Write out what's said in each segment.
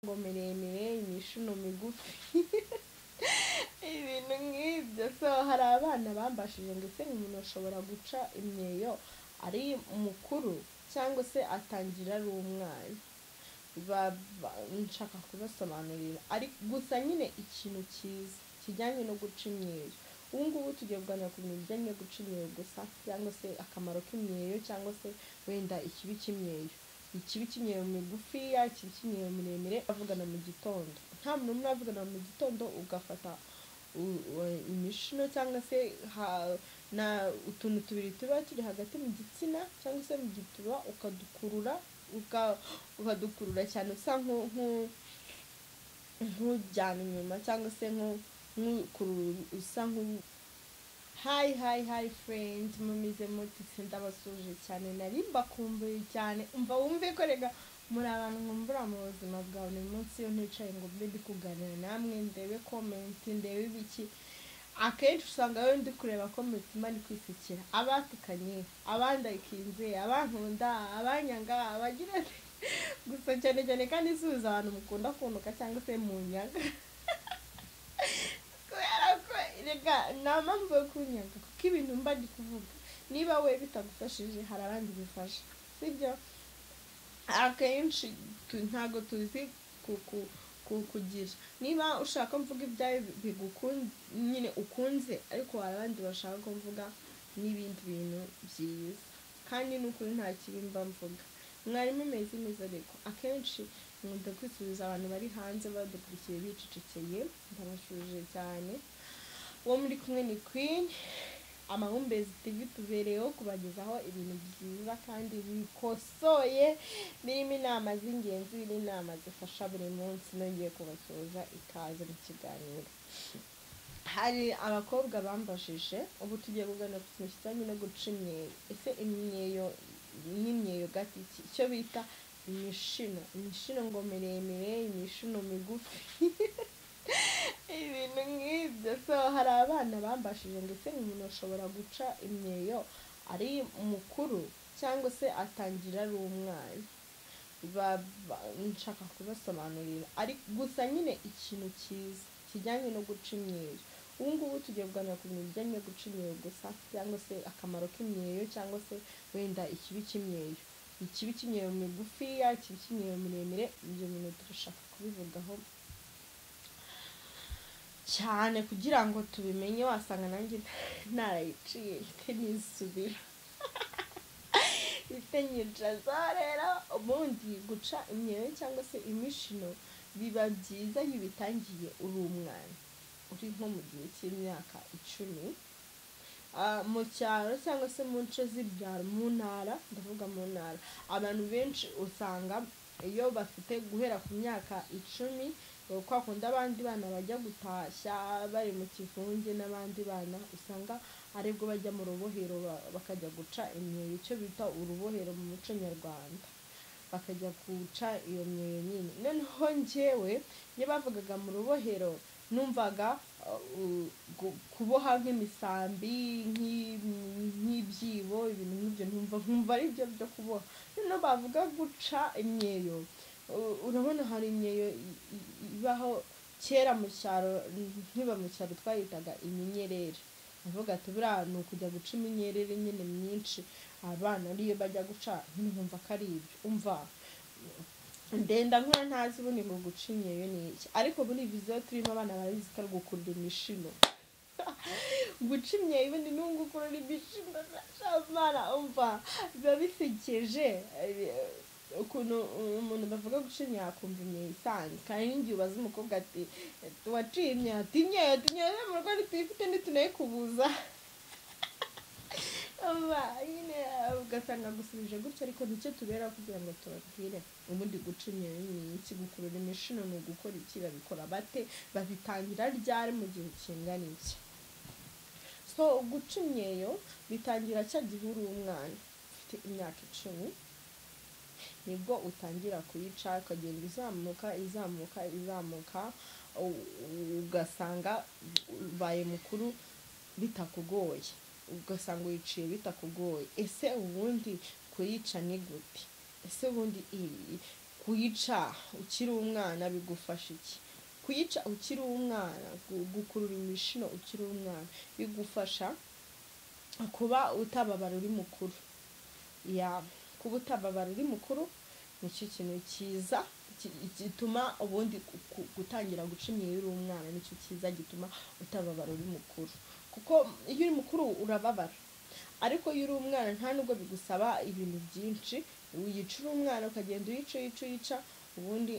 ngo miremire imishino migufi ibintu nk'ibyo. So hari abana bambashije ngo ese umuntu ashobora guca imyeyo ari mukuru cyangwa se atangira ari umwana. Nshaka kubasobanurira ari gusa nyine ikintu cyiza kijyanye no guca imyeyo. Ubu ngubu tugiye kuganira ku bintu bijyanye no guca imyeyo gusa, cyangwa se akamaro k'imyeyo, cyangwa se wenda ikibi cy'imyeyo, ikibi cy'imyeyo migufi, ikibi cy'imyeyo miremire. Avugana mu gitondo, nta muntu umwe avugana mu gitondo ugafata imishino cyangwa se na utuntu tubiri tuba turi hagati mu gitsina cyangwa se mu gituba ukadukurura cyane usa nk'ujyana inyuma cyangwa se usa hi friend, mumize muti ndabasuje cyane, nari mbakumbuye cyane. Umva wumve ko rega muri abantu nkumbura mu buzima bwawe ni munsi yo nticaye ngo mbe ndi kuganira namwe ndebe comment ndebe ibiki. Akenshi usanga yo ndi kureba comment mani kwisikira abatukanye, abandayikinze, abankunda, abanyanga, abagira gusa cyane cyane kandi isubiza abantu mukunda kuntuka cyangwa se mu nyaga kubera ko rega nta mpamvu yo kunyaga kuko ibintu mba ndi kuvuga niba we bitagufashije hari abandi bifasha, sibyo? Akenshi ntago tuzi kugira niba ushaka mvuga ibyawe nyine ukunze, ariko hari abandi bashaka ko mvuga n'ibindi bintu byiza, kandi n'ukuri nta kibi mba mvuga. Mwari mumeze neza ariko akenshi nkunda kwisubiza abantu bari hanze badukurikiye bicecekeye, ndabashuje cyane. Uwo muri kumwe ni Queen, Amahumbezi TV tubereyeho kubagezaho ibintu byiza kandi bikosoye, birimo inama z'ingenzi, birimo inama zifasha buri munsi. Nongeye kubasuhuza, ikaze mu kiganiro. Hari abakobwa bambashije, ubu tugiye kuganira ku kintu kijyanye no guca imyeyo. Ese imyeyo n'imyeyo gati icyo bita imishino ngo miremire, imishino migufi ibintu nk'ibyo. So hari abana bambashije ngo ese umuntu ashobora guca imyeyo ari mukuru cyangwa se atangira ari umwana. Nshaka kubasobanurira ari gusa nyine ikintu cyiza kijyanye no guca imyeyo. Ubu ngubu tugiye kuganira ku bintu bijyanye no guca imyeyo gusa, cyangwa se akamaro k'imyeyo, cyangwa se wenda ikibi cy'imyeyo, ikibi cy'imyeyo migufi, ikibi cy'imyeyo miremire. Ibyo bintu turashaka kubivugaho cyane kugira ngo tubimenye. Wasanga nanjye narayiciye nisubira nyicaza. Rero ubundi guca imyeyo cyangwa se imishino biba byiza iyo bitangiye uri umwana, uri nko mu gihe cy'imyaka 10 mu cyaro cyangwa se mu nce z'ibyaro, mu ntara, ndavuga mu ntara. Abantu benshi usanga iyo bafite guhera ku myaka 10 kwa kundi abandi bana bajya gutashya bari mu kivunge, n'abandi bana usanga aribwo bajya mu rubohero bakajya guca imyeyo, icyo bita urubohero mu muco nyarwanda, bakajya guca iyo myeyo nyine. Noneho njyewe iyo bavugaga mu rubohero numvaga kuboha nk'imisambi, nk'ibyibo, ibintu nk'ibyo nkumva ari byo byo kuboha. Noneho bavuga guca imyeyo, urabona hari imyeyo ibaho kera mu cyaro, nkiba mu cyaro twayitaga iminyerere. Avuga ati buriya ni ukujya guca iminyerere nyine myinshi, abana ariyo bajya guca. Nkumva ko ari ibyo. Umva ndenda nkora ntazi ubundi ngo guca imyeyo ni iki, ariko muri viziyo turimo abana barabizi ko ari gukurura imishino guca imyeyo ubundi ni gukurura imishino. Shamara umva biba bisekeje ukuntu umuntu bavuga guca imyeyo akumva imyeyo isanzwe, kandi n'igihe ubaza umukobwa ati waciye imyeyo, ati imyeyo mu rugo ntituyifite ntitunayikubuza nyine ugasanga gusubije gutyo. Ariko nicyo tubera kugira ngo tubabwire ubundi guca imyeyo ni iki, gukurura imishino ni ugukora iki, babikora bate, babitangira ryari, mu gihe kingana iki. So guca imyeyo bitangira cya gihe uri umwana ufite imyaka 10, nibwo utangira kuyica, ukagenda izamuka ugasanga ubaye mukuru bitakugoye, ugasanga uyiciye bitakugoye. Ese ubundi kuyica ni gute? Ese ubundi kuyica ukiri umwana bigufasha iki? Kuyica ukiri umwana, gukurura imishino ukiri umwana bigufasha kuba utababara uri mukuru. Kuba utababara uri mukuru nicyo kintu cyiza gituma ubundi gutangira gucimyeyo uri umwana, nicyo cyiza gituma utababara uri mukuru, kuko iyo uri mukuru urababara, ariko iyo uri umwana nta nubwo bigusaba ibintu byinshi, uyicura umwana ukagenda uyica ubundi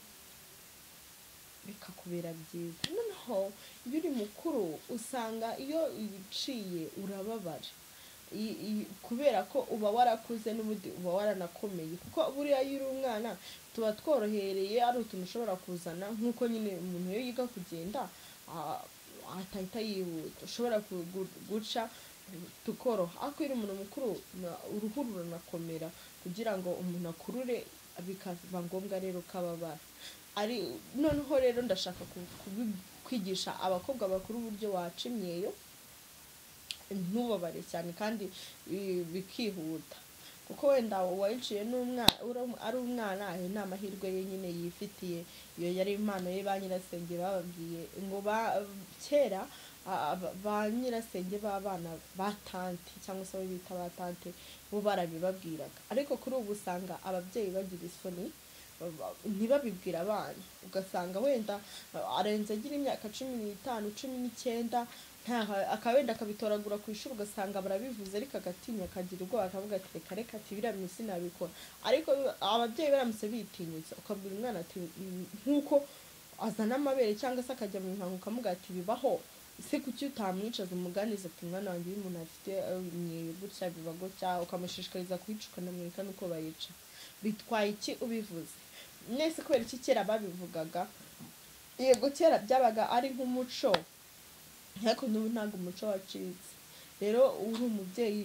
bikakubera byiza. Noneho iyo uri mukuru usanga iyo uyiciye urababara, kubera ko uba warakuze n'ubundi uba waranakomeye, kuko buriya iyo uri umwana tuba tworohereye, ari utuntu ushobora kuzana nk'uko nyine umuntu iyo yiga kugenda atahita yihuta, ushobora guca tukoroha, ariko iyo uri umuntu mukuru uruhu ruranakomera kugira ngo umuntu akurure, bikaba ngombwa rero kababara. Noneho rero ndashaka kwigisha abakobwa bakuru uburyo wacimyeyo ntubabare cyane kandi bikihuta, kuko wenda wayiciye ari umwana, ayo ni amahirwe ye nyine yifitiye, iyo yari impano ye ba nyirasenge bababwiye ngo kera ba nyirasenge b'abana ba tante cyangwa se abo bita ba tante bo barabibabwiraga, ariko kuri ubu usanga ababyeyi bagira isoni ntibabibwira abana, ugasanga wenda arenze agira imyaka 15 19 akawenda akabitoragura ku ishuri, ugasanga barabivuze ariko agatinya, akagira ubwoba, akavuga ati reka ati biriya minsi nabikora. Ariko ababyeyi baramutse bitinyutse ukabwira umwana ati nk'uko azana amabere cyangwa se akajya mu mihango ukamuga ati bibaho, ese kuki utamwicaza umuganiza ati mwana wanjye iyo umuntu afite imyeyo gutya biba gutya, ukamushishikariza kuyica ukanamwereka nuko bayica. Bitwaye iki ubivuze? Mwese kubera iki kera babivugaga? Yego kera byabaga ari nk'umuco, ariko n'ubu ntabwo umuco wacitse. Rero uri umubyeyi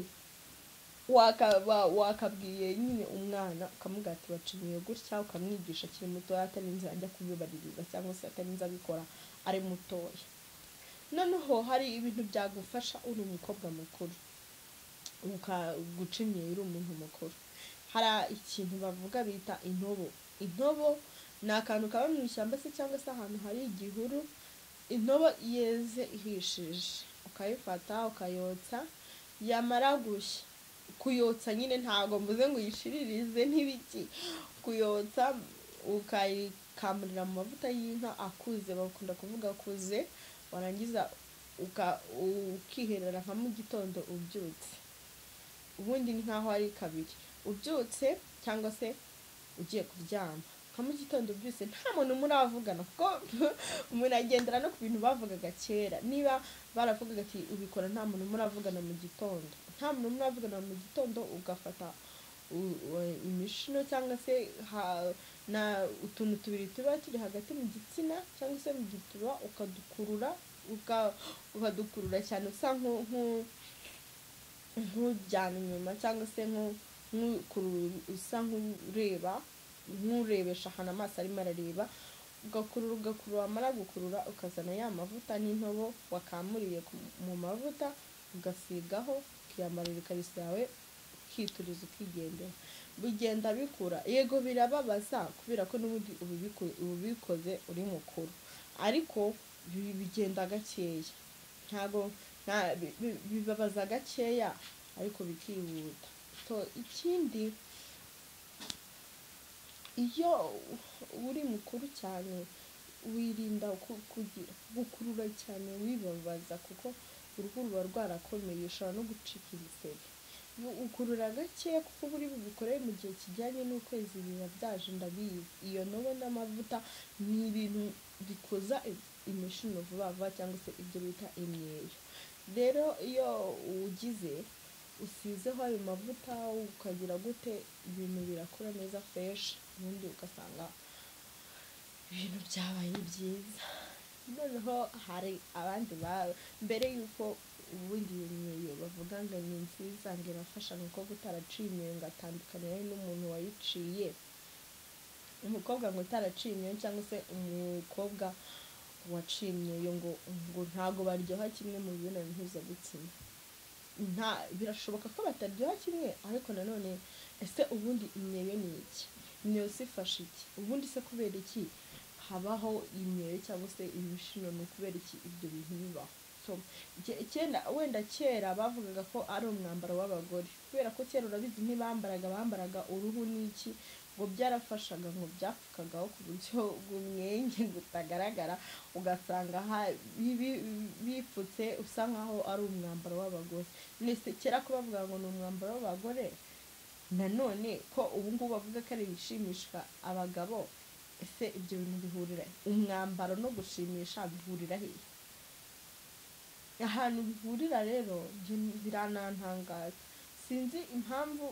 wakabwiye nyine umwana ukamuga ati bacimyeyo gutya, ukamwigisha akiri mutoya atarinze ajya kubibaririza cyangwa se atarinze abikora ari mutoya. Noneho hari ibintu byagufasha uri umukobwa mukuru gucimyeyo uri umuntu mukuru. Hari ikintu bavuga bita intobo. Intobo ni akantu kaba mu ishyamba se cyangwa se ahantu hari igihuru. Intobo yeze ihishije ukayifata ukayotsa, yamara gushya kuyotsa nyine ntago mvuze ngo uyishiririze n'ibiki, kuyotsa ukayikamurira mu mavuta y'inka akuze, bakunda kuvuga akuze, warangiza ukiherera nka mu gitondo ubyutse, ubundi ni nkaho ari kabiri ubyutse cyangwa se ugiye kuryama. Nka mu gitondo byose nta muntu muravugana, kuko umuntu agendera no ku bintu bavugaga kera. Niba baravugaga ati ubikora nta muntu muravugana mu gitondo, nta muntu muravugana mu gitondo, ugafata imishino cyangwa se na utuntu tubiri tuba turi hagati mu gitsina cyangwa se mu gituba, ukadukurura cyane usa nk'ujyana inyuma cyangwa se usa nk'urebesha ahantu amaso arimo arareba, ugakurura, wamara gukurura ukazana ya mavuta n'intobo wakamuriye mu mavuta ugasigaho, ukiyambarira ikariso yawe ukituriza ukigendera. Bigenda bikura, yego birababaza kubera ko n'ubundi ubikoze uri mukuru, ariko bigenda gakeya, ntago bibabaza gakeya ariko bikihuta. Ikindi, iyo uri mukuru cyane wirinda gukurura cyane wibabaza, kuko uruhu ruba rwarakomeye, ushobora no gucika ibisebe. Ukurura gake kuko buri bubikoreye mu gihe kijyanye n'ukwezi biba byaje, ndabizi. Iyo ntobo n'amavuta ni ibintu bikoza imishino vuba vuba cyangwa se ibyo bita imyeyo. Rero iyo usizeho ayo mavuta ukagira gute, ibintu birakora neza fresh, ubundi ugasanga ibintu byabaye byiza. Noneho hari abandi mbere yuko ubundi imyeyo bavuga ngo ni nziza, ngo irafasha nuko utaraciye imyeyo ngo atandukane n'umuntu wayiciye. Umukobwa ngo utaraciye imyeyo cyangwa se umukobwa waciye imyeyo ngo ntago baryoha kimwe mu mibonano mpuzabitsina. Birashoboka ko bataryoha kimwe, ariko nanone ese ubundi imyeyo ni iki? imyeyo sifasha iki ubundi se kubera iki habaho imyeyo cyangwa se imishino no kubera iki ibyo bintu bibaho so wenda kera bavugaga ko ari umwambaro w'abagore kubera ko kera urabizi ntibambaraga uruhu n'iki ngo byarafashaga ngo byapfukagaho ku buryo bw'umwenge gutagaragara ugasanga bipfutse usa nkaho ari umwambaro w'abagore nese kera ko bavuga ngo ni umwambaro w'abagore nanone ko ubu ngubu bavuga ko ari ibishimishwa abagabo ese ibyo bintu bihurira umwambaro no gushimisha bihurira he ahantu bihurira rero biranantangaza sinzi impamvu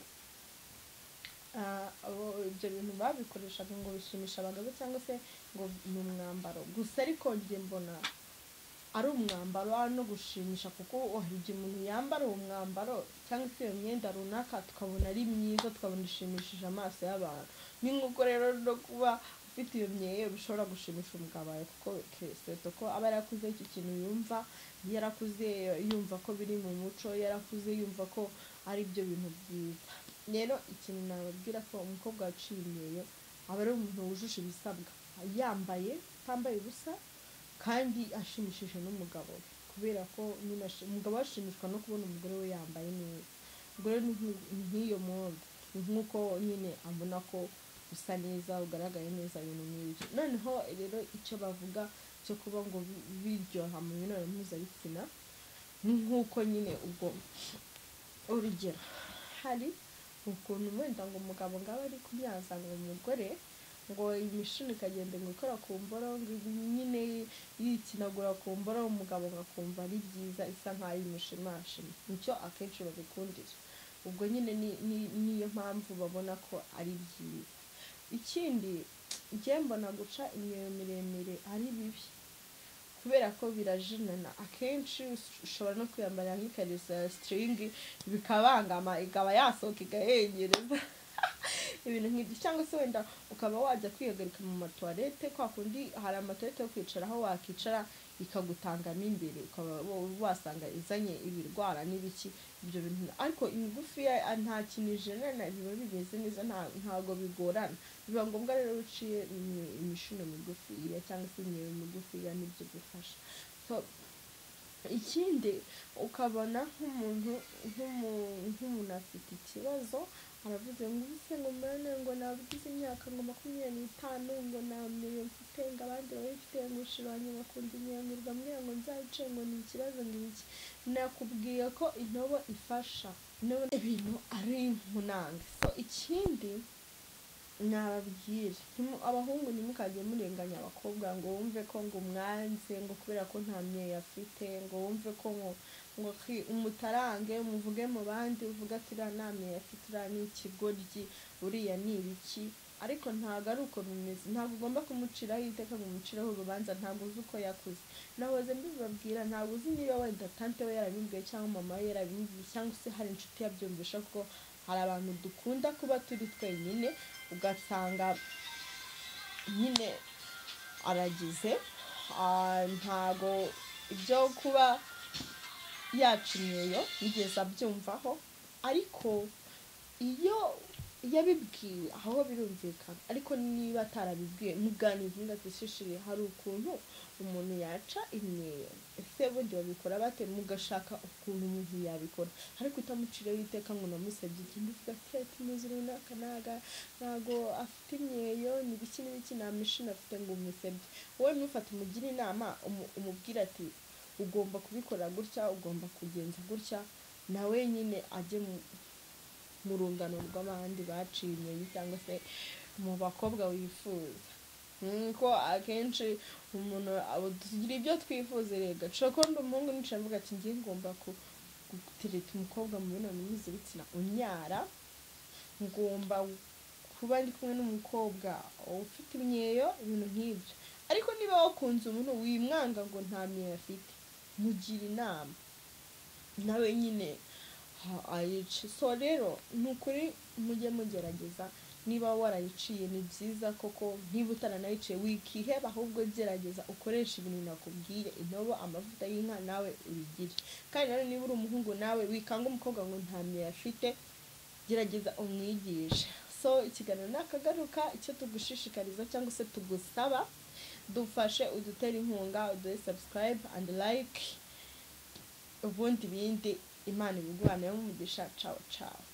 ibyo bintu babikoreshaga ngo bishimisha abagabo cyangwa se ngo ni umwambaro gusa ariko njye mbona ari umwambaro no gushimisha kuko hari igihe umuntu yambara uwo mwambaro cyangwa se iyo myenda runaka tukabona ari myiza tukabona ishimishije amaso y'abantu ni nk'uko rero no kuba ufite iyo myeyo bishobora gushimisha umugabo wawe kuko keseto ko aba yarakuze iki kintu yarakuze yumva ko biri mu muco yarakuze yumva ko ari byo bintu byiza rero ikintu nababwira ko umukobwa waciye imyeyo aba ari umuntu wujuje ibisabwa yambaye atambaye ubusa kandi ashimishije n'umugabo kubera ko umugabo ashimishwa no kubona umugore we yambaye neza umugore nk'iyo muntu nk'uko nyine abona ko usa neza ugaragaye neza ibintu nk'ibyo noneho rero icyo bavuga cyo kuba ngo biryoha mu mibonano mpuzabitsina ni nk'uko nyine ubwo urugero hari ukuntu wenda ngo umugabo ngaba ari kumyaza ngo umugore ngo imishino ikagenda ngo ikora ku mboro nyine yikinagura ku mboro umugabo ngakumva ari byiza isa nkaho imishimashima nicyo akenshi babikundira ubwo nyine niyo mpamvu babona ko ari byiza ikindi njye mbona guca imyeyo miremire ari bibi kubera ko birajinana akenshi ushobora no kwiyambara nk'ikariso ya stringi bikabangama ikaba yasohoka igahengereza ibintu nk'ibyo cyangwa se wenda ukaba wajya kwihagarika mu matoilette kwa kundi hari amatoilette yo kwicaraho wakicara ikagutangamo imbere ukaba wasanga izanye ibirwara n'ibiki ibyo bintu ariko imigufi nta kintu jenana biba bimeze neza ntago bigorana biba ngombwa rero uciye imishino migufi cyangwa se imyeyo migufi nibyo bifasha so ikindi ukabona nk'umuntu afite ikibazo aravuze ngo ese ngo mwana ngo nabigize imyaka ngo 25 ngo namyeyo mfite ngo abandi babifite ngo ushiranye bakunda imyangirwa mwe ngo nzayice ngo ni ikibazo ngiki nakubwiye ko intobo ifasha none ibintu ari munanga so ikindi nababwira abahungu ntimukagiye murenganya abakobwa ngo wumve ko ngo umwanze ngo kubera ko nta myeyo afite ngo wumve ko ngo umutarange umuvuge mu bandi uvuga ati nta myeyo afite ni ikigoryi uriya ni ibiki ariko ntago ari uko bimeze ntago ugomba kumuciraho iteka ngo umuciraho urubanza ntago uzi uko yakuze nahoze mbibabwira ntago uzi niba wenda tante we yarabimbwiye cyangwa mama we yarabimbwiye cyangwa se hari inshuti yabyumvisha ko hari abantu dukunda kuba turi twenyine ugasanga nyine aragize ntago ibyo kuba yaca imyeyo yigeze abyumvaho ariko iyo yabibwiwe aho birumvikana ariko niba atarabibwiye muganize ngatishishire hari ukuntu umuntu yaca imyeyo ese bundi babikora bate mugashaka ukuntu umuntu yabikora ariko utamucire witeka ngo namusabye ikindi uvuga ati muzi runaka nago afite imyeyo n'ibiki namishina afite ngo umusebye wowe mufata umugira inama umubwira ati ugomba kubikora gutya ugomba kugenza gutya nawe nyine ajye mu rungano rw'abandi baciye imyeyo cyangwa se mu bakobwa wifuza nko akenshi umuntu tugira ibyo twifuza rega cokondo umuhungu nicaye mvuga ati ngiye ngomba gutereta umukobwa mu mibonano mpuzabitsina unyara ngomba kuba ndi kumwe n'umukobwa ufite imyeyo ibintu nk'ibyo ariko niba wakunze umuntu wimwanga ngo nta myeyo afite mugira inama nawe nyine ayici so rero nukuri mujye mugerageza niba warayiciye ni byiza koko niba utaranayiciye wikiheba ahubwo gerageza ukoresha ibintu nakubwiye intobo amavuta y'inka nawe ubigire kandi rero niba uri umuhungu nawe wikanga umukobwa ngo nta myeyo afite gerageza umwigishe so ikiganiro nakagaruka, icyo tugushishikariza cyangwa se tugusaba, dufashe udutera inkunga, uduhe subscribe and like, ubundi bindi Imana ibiguhaneho umugisha. Ciao ciao.